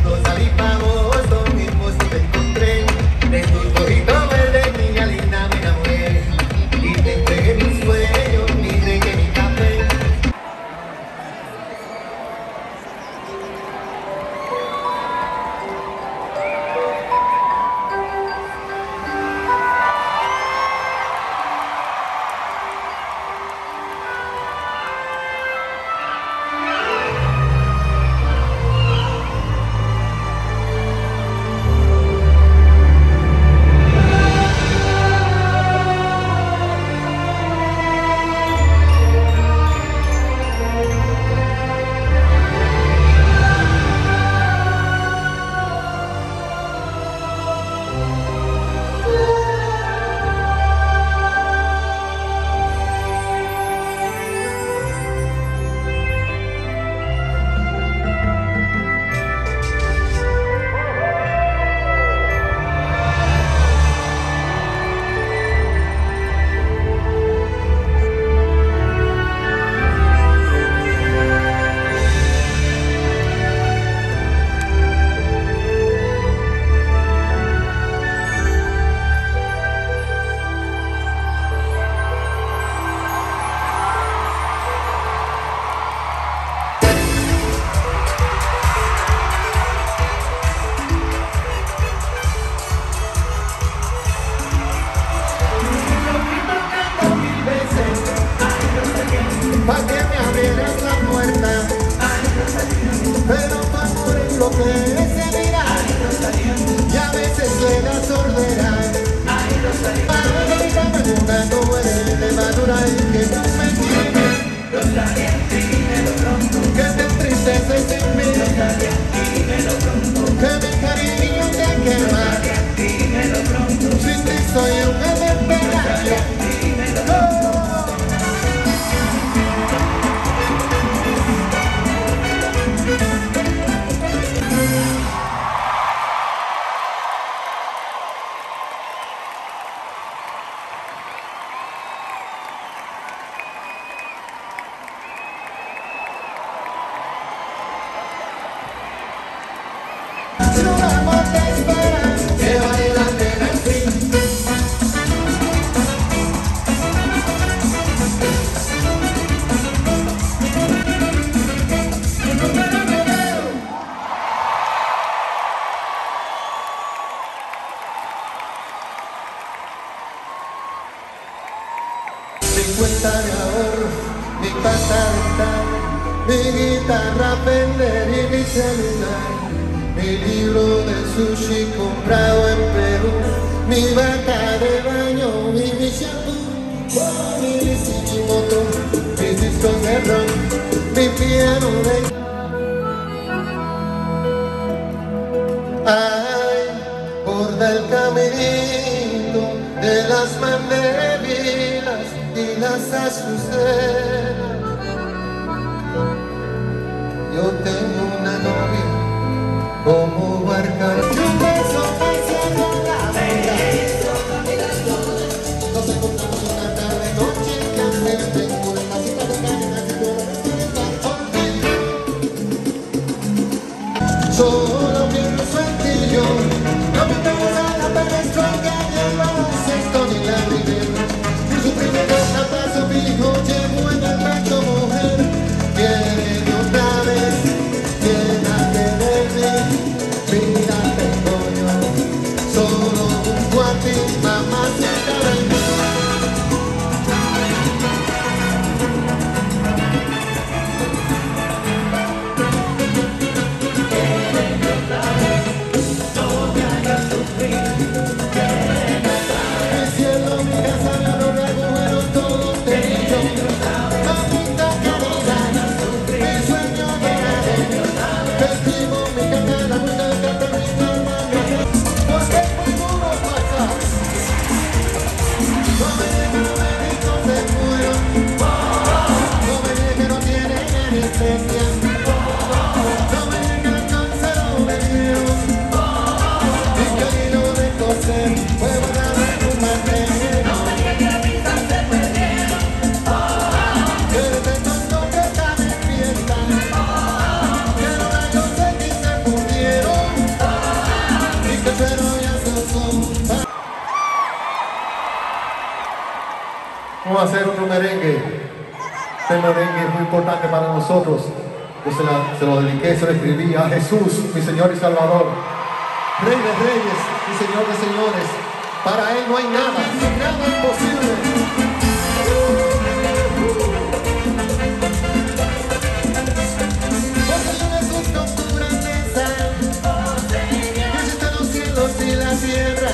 pa' que me abrieras la puerta, pero pa' morir lo que se mira, y a veces llega sordera. Margarita me gusta como eres de madura y que no me quieres, que te entristeces sin mí, que mi cariño te quema, sin ti soy un desesperado. Si un amor te espera, que vale la pena en fin. Mi cuenta de ahorro, mi pasta dental, mi guitarra Fender y mi celular, mi libro de sushi comprado en Perú, mi bata de baño y mi shampoo, mi bici, mi moto, mis discos de rock, mi piano de... Ay, borda el caminito de las mandevilas y las azucenas. Yo tengo una novia como barca, y un beso me cierra la vela. Nos encontramos una tarde, noche que hacer tengo en la cita de cadenas y puedo despertar por ti. Solo pienso en ti y yo, no me interesa la perestroika, ni el baloncesto ni la ribera. Su primer abrazo fijo llevo en el pecho, mujer. Quiere otra vez, llénate de mí. Mira, tengo yo solo junto a ti, mamacita, ven. Quiere otra vez, no me a hacer otro merengue. Este merengue es muy importante para nosotros. Yo se lo dediqué, se lo escribí a Jesús, mi Señor y Salvador. Rey de reyes y Señor de señores. Para Él no hay nada, nada imposible. Porque Él es su naturaleza. Que existe en los cielos y la tierra.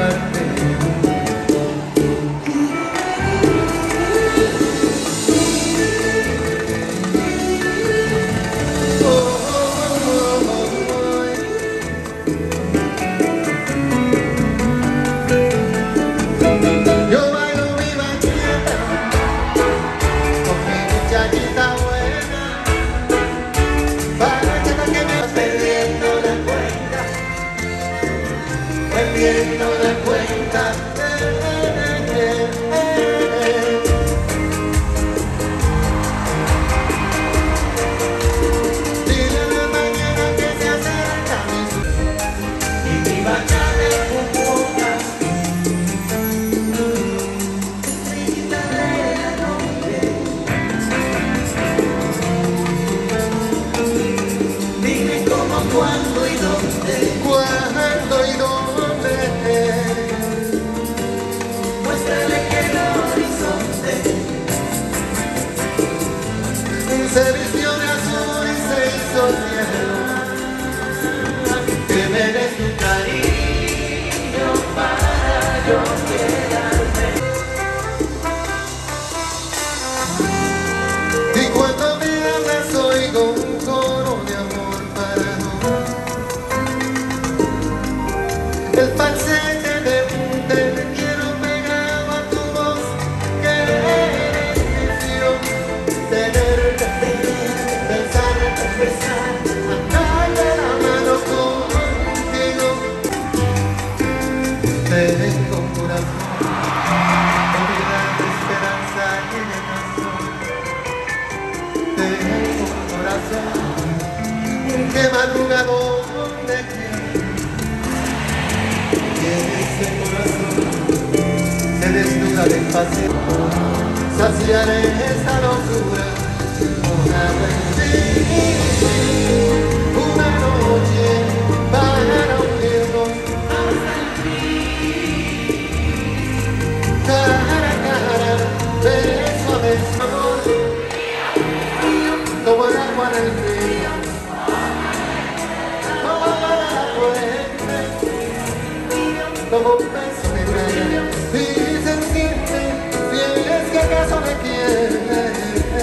Perdiendo la cuenta. Dile a la mañana que se acerca y mi vaca de pupuca. Grítale el nombre. Dime cómo, cuándo y dónde. Cuándo y dónde. Muéstrale que el horizonte se vistió de azul y se hizo cielo. Que me des tu cariño para yo quedarme. Y cuando me hablas oigo un coro de amor para no. El falsete de te quiero pegado a tu voz, querer tenerte, besarte, andar de la mano contigo. Tengo un corazón, unidad de esperanza y de razón. Tengo un corazón que madruga donde quiera. Ese corazón se desnuda despacio, saciaré esta locura. Una noche para unirnos hasta el fin, cara a cara, beso a beso, como el agua en el río, como la fuente, como un beso que trae y sentirte bien. Es que acaso me quieres.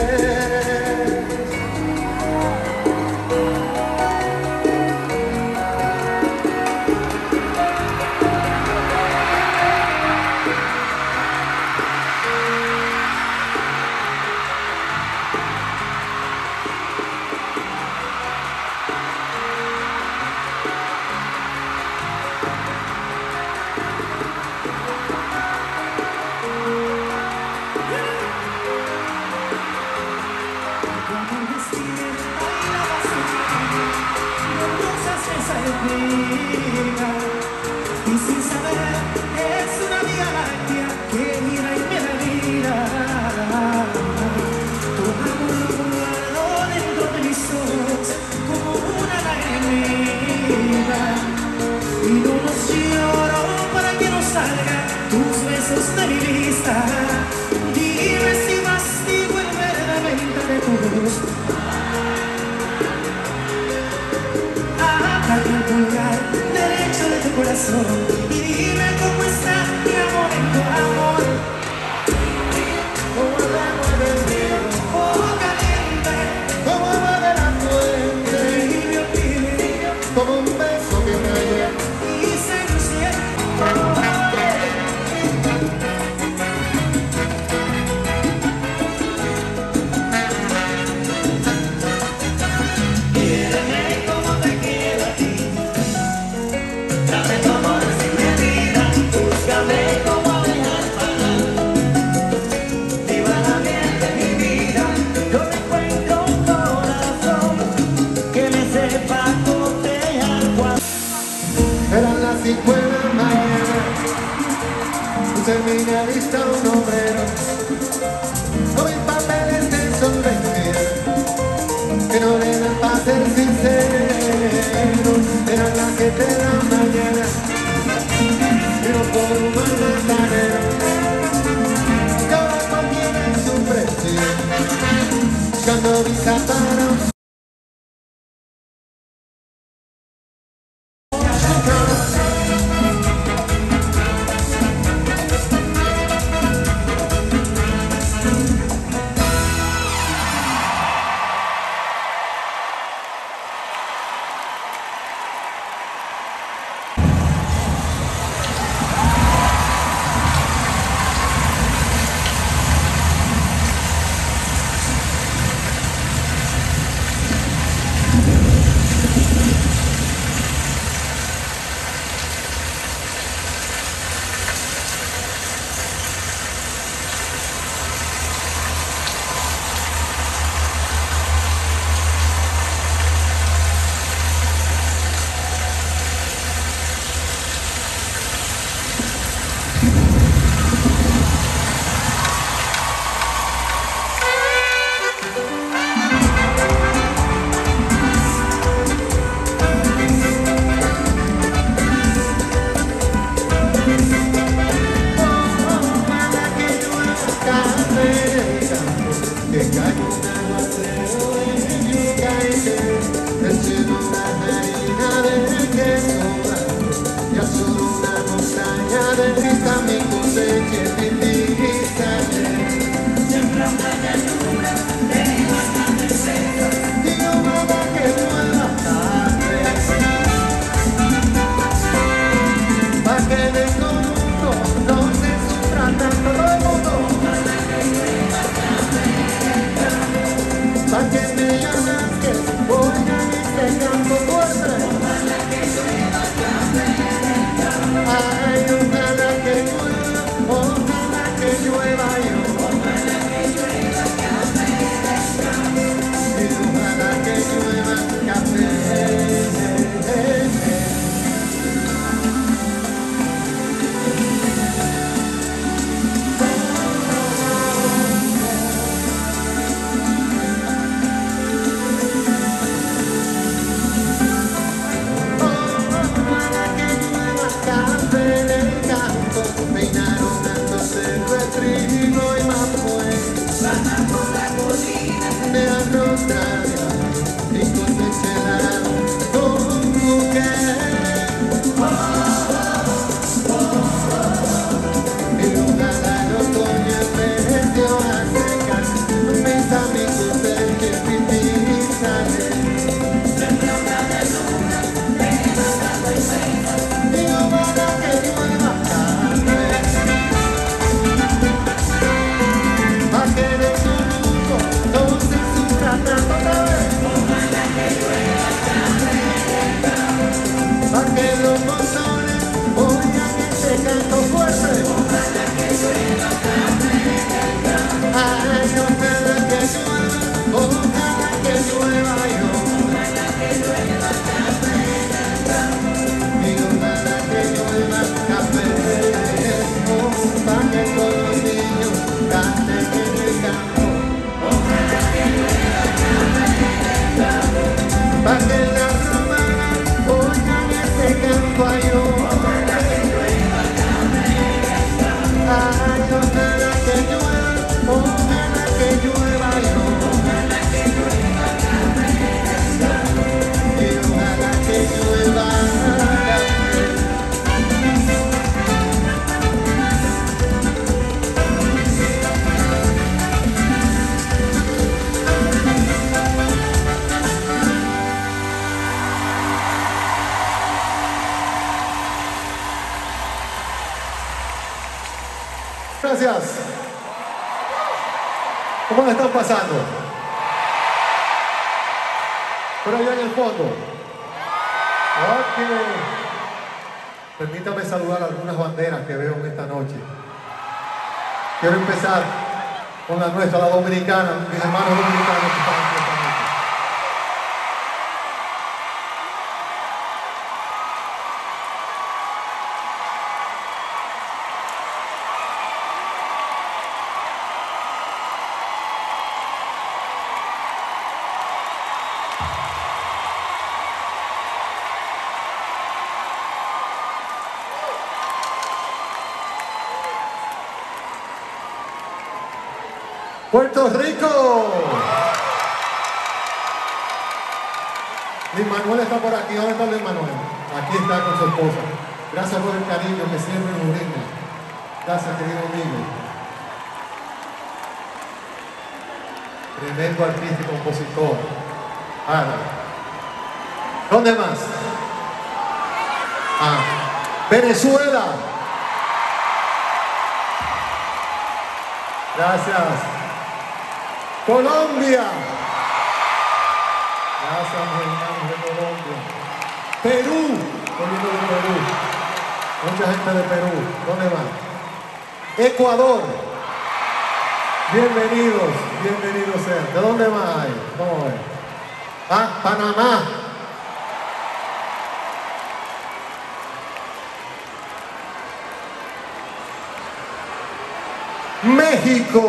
Y sin saber es una vía láctea que gira y me da vida. Tu amor guardo dentro de mis ojos como una lagrimita, y no los lloro para que no salgan tus besos de mi vista. Dime si mastigo el verdaderamente de tu voz. Agarra el pulgar derecho de tu corazón y dime cómo está mi amor en tu amor. Como el agua del río, Oh, caliente, como agua de la fuente, tibio, tibio, como un beso que cae y se enciende. Eran las 5 de la mañana, puse en mi vista un obrero que los monzones oigan ese canto fuerte. Ojalá que llueva café en el campo. Ay, ojalá que llueva, ojalá que llueva yo. Ojalá que llueva café en el campo. Y ojalá que llueva café para que todos los niños canten en el campo. Ojalá que llueva café en el campo. Para que las romanas oigan ese canto a yo. Ojalá que llueva café en el campo. Ay, ojalá que llueva yo. Ojalá que llueva café en el campo. Y ojalá que llueva café. Gracias. ¿Cómo la están pasando? Por allá en el fondo. Ok. Permítame saludar algunas banderas que veo en esta noche. Quiero empezar con la nuestra, la dominicana, mis hermanos dominicanos que están aquí esta noche. Puerto Rico. Luis Manuel está por aquí. ¿Dónde está Luis Manuel? Aquí está con su esposa. Gracias por el cariño que siempre nos brinda. Gracias, querido amigo. Tremendo artista y compositor. Ana. ¿Dónde más? Venezuela. Gracias. Colombia. Gracias, mis hermanos de Colombia. Perú. Volviendo de Perú. Mucha gente de Perú. ¿Dónde van? Ecuador. Bienvenidos, bienvenidos sean. ¿De dónde más hay? ¿Cómo es? Panamá. México.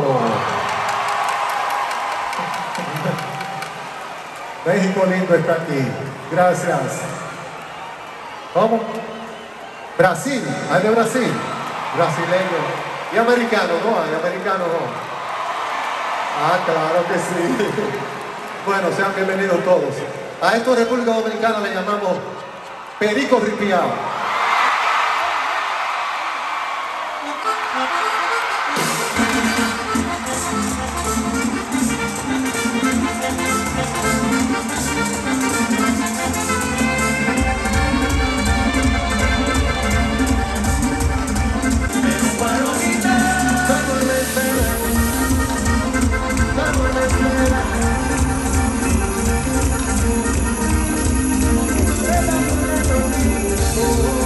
México lindo está aquí. Gracias. ¿Cómo? Brasil. ¿Hay de Brasil? Brasileño. Y americano, ¿no? Hay americano, ¿no? Claro que sí. Bueno, sean bienvenidos todos. A esto República Dominicana le llamamos perico ripiao. Oh,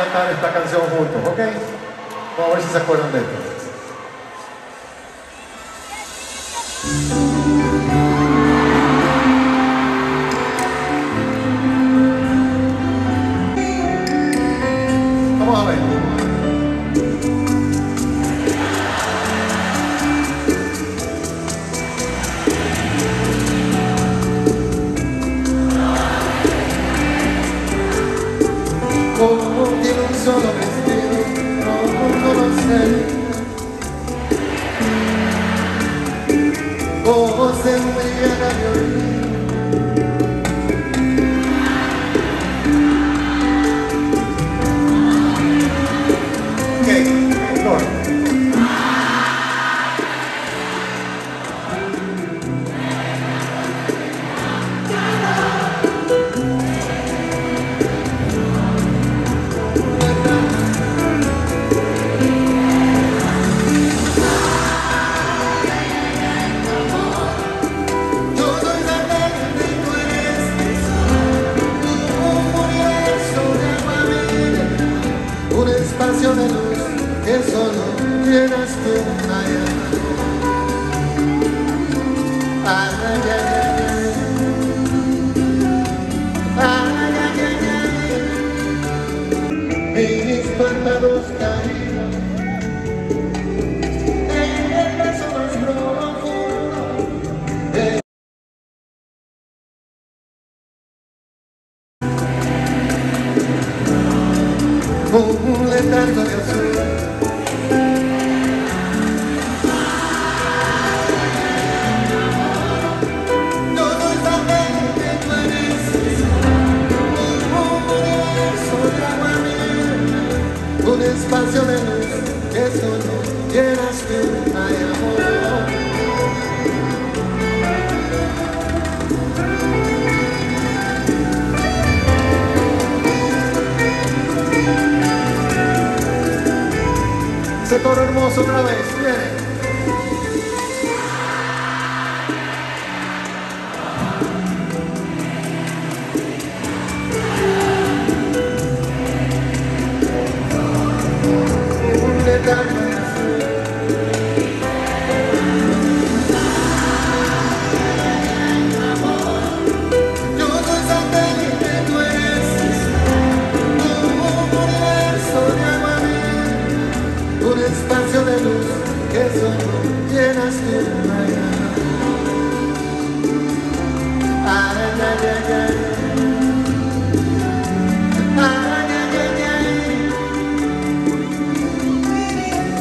cantar esta canción juntos, ¿ok? Vamos a ver si se acuerdan de esto. Vamos a ver. Como tiene un solo vestido, no lo sé. Como se embriaga de oír. Ok, no. Espacio de luz que solo llenas tú. Ay, ay, ay, ay, ay, ay, mis párpados caídos en el beso más profundo de un letargo de azul. Todo el papel que tú eres, un universo de agua miel, un espacio de luz que solo llenas tú. Ay, amor. Ese toro hermoso otra vez, viene. Un letargo de azul. Yo soy satélite, tú eres un universo de agua miel, un espacio de luz que solo llenas tú. Ay, ay, ay, ay, ay. Ay, ay, ay, ay.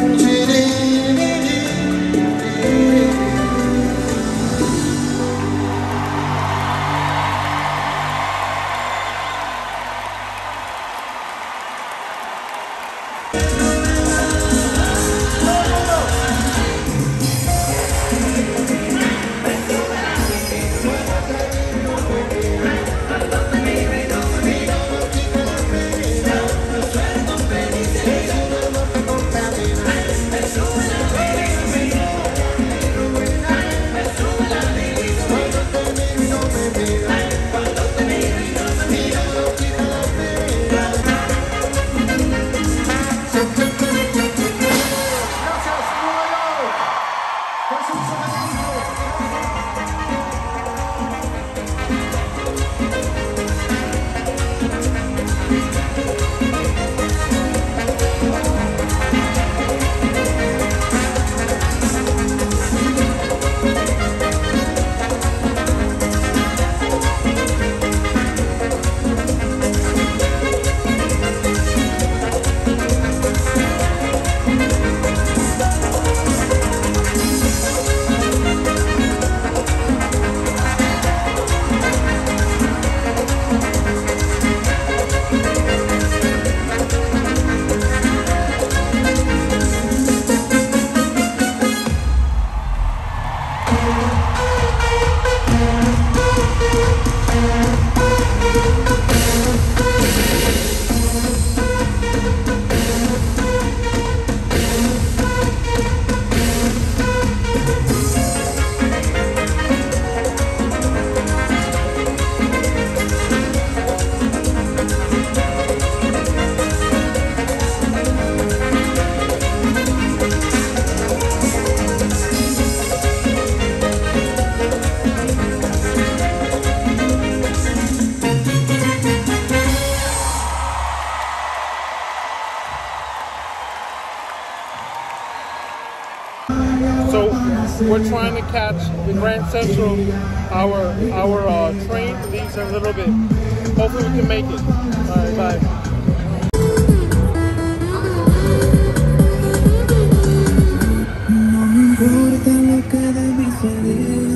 We're trying to catch the Grand Central. Our train leaves in a little bit. Hopefully we can make it. All right, bye. No me importa lo que de mí se diga.